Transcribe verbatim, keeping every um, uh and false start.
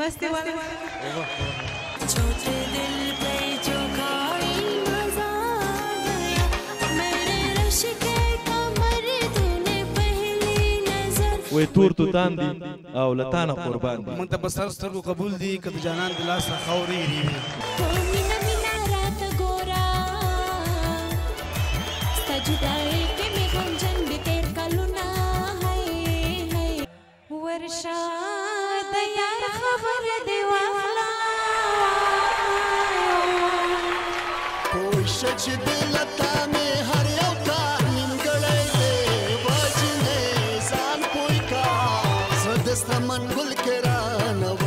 बस ते वाला छोटे दिल पे जो खाई मजा गया मेरे रश के कमर तूने पहली नजर وې تور توتان دي او لتانه قربان دي مونږ ته په سر سترګو قبول دي که د جانان د لاسه خاورې وي مینا مینا رات ګورا ستا جدائی کې مې غمجن دي تیر کلونه هی هی ورشا د یار خبر دی واخلا کوشش چې دلته مې هر یو تا نیمګړی دی وجنې ځان پوی کا زه د ستمن ګل کې رانه